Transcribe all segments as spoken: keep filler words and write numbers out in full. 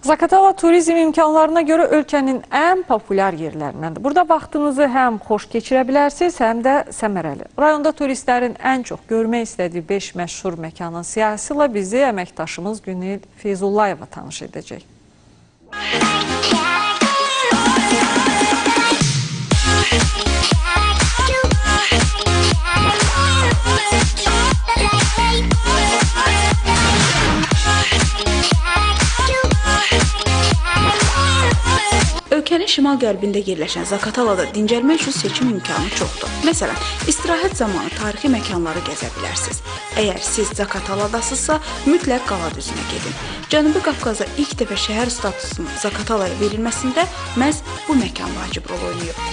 Zaqatala turizm imkanlarına görə ölkənin ən populyar yerlərindəndir. Burada vaxtınızı həm xoş keçirə bilərsiniz, həm də səmərəli. Rayonda turistlərin ən çox görmək istədiyi beş məşhur məkanın siyahısı ilə bizi əməkdaşımız Günel Feyzullayeva tanış edəcək. Ölkənin şimal-qərbində yerləşən Zaqatalada dincəlmək üçün seçim imkanı çoxdur. Məsələn, istirahət zamanı tarixi məkanları gəzə bilərsiniz. Əgər siz Zaqataladasınızsa, mütləq qala düzünə gedin. Cənubi Qafqazda ilk dəfə şəhər statusunun Zaqatalaya verilməsində məhz bu məkan vacib rol oynayıb.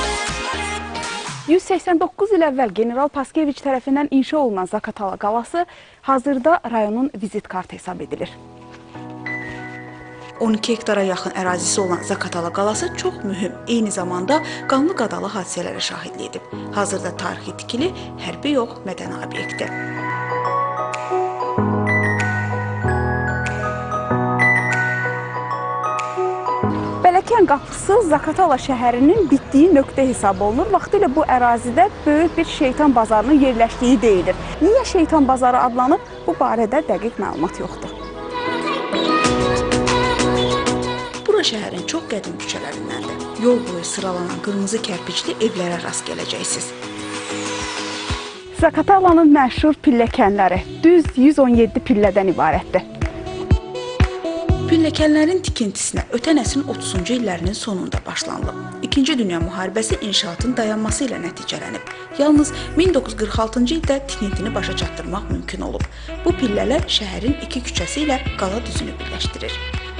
yüz səksən doqquz il əvvəl General Paskeviç tərəfindən inşa olunan Zaqatala qalası hazırda rayonun vizit kartı hesab edilir. on iki hektara yaxın ərazisi olan Zaqatala qalası çox mühüm, eyni zamanda qanlı qadalı hadisələrə şahidlik edib. Hazırda tarixi tikili, hərbi yox, mədəni obyektdir. Bələkən qapısı Zaqatala şəhərinin bitdiyi nöqtə hesab olunur. Vaxtilə bu ərazidə böyük bir şeytan bazarının yerləşdiyi deyilir. Niyə şeytan bazarı adlanıb? Bu barədə dəqiq məlumat yoxdur. Bura şəhərin çox qədim küçələrindəndir. Yol boyu sıralanan qırmızı kərpiçli evlərə rast gələcəksiniz. Zaqatalanın məşhur pilləkənləri düz yüz on yeddi pillədən ibarətdir. Pilləkənlərin tikintisinə ötən əsrin otuzuncu illərinin sonunda başlanılıb. İkinci Dünya müharibəsi inşaatın dayanması ilə nəticələnib. Yalnız min doqquz yüz qırx altıncı ildə tikintini başa çatdırmaq mümkün olub. Bu pillələr şəhərin iki küçəsi ilə qala düzünü birləşdirir.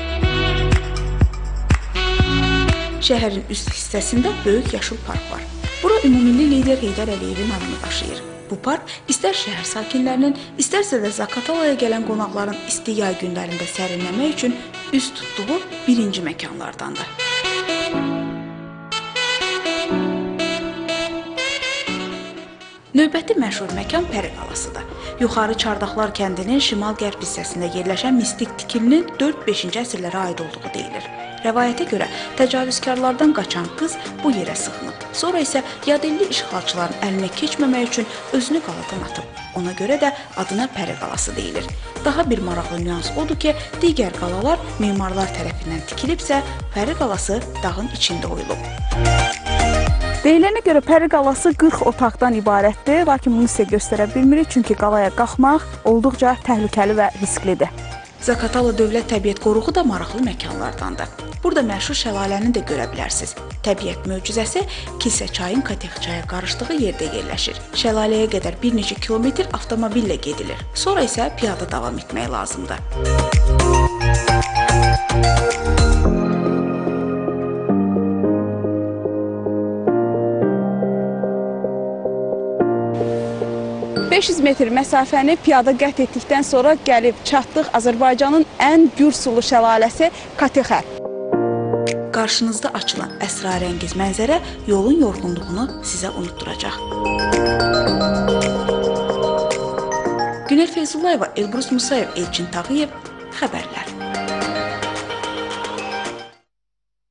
Şəhərin üst hissəsində böyük yaşıl park var. Bura ümumilli lider Heydər Əliyevin adını daşıyır. Bu park istər şəhər sakinlərinin, istərsə də Zaqatalaya gələn qonaqların isti yay günlərində sərinləmək üçün üst tutduğu birinci məkanlardandır. Növbəti məşhur məkan Pəri qalasıdır. Yuxarı Çardaqlar kəndinin şimal-qərb hissəsində yerləşən mistik tikilinin dörd-beşinci əsrlərə aid olduğu deyilir. Rəvayətə görə təcavüzkarlardan qaçan qız bu yerə sığınıb. Sonra isə yadelli işğalçıların əlinə keçməmək üçün özünü qaladan atıb. Ona görə də adına Pəri qalası deyilir. Daha bir maraqlı nüans odur ki, digər qalalar memarlar tərəfindən tikilibsə, Pəri qalası dağın içində oyulub. Deyilənə görə Pəri qalası qırx otaqdan ibarətdir, lakin bunu sizə göstərə bilmirik, çünki qalaya qalxmaq olduqca təhlükəli və risklidir. Zaqatala Dövlət Təbiət Qoruğu da maraqlı məkanlardandır. Burada məşhur şəlaləni də görə bilərsiniz. Təbiət möcüzəsi Kilsə çayın Katex çaya qarışdığı yerdə yerləşir. Şəlaləyə qədər bir neçə kilometr avtomobillə gedilir. Sonra isə piyada davam etmək lazımdır. beş yüz metr məsafəni piyada qət etdikdən sonra gəlib çatdıq Azərbaycanın ən gür sulu şəlaləsi Katexə. Qarşınızda açılan əsrarəngiz mənzərə yolun yorğunluğunu sizə unutturacaq. Günel Feyzullayeva, Elbrus Musayev, Elçin Tağıyev, xəbərlər.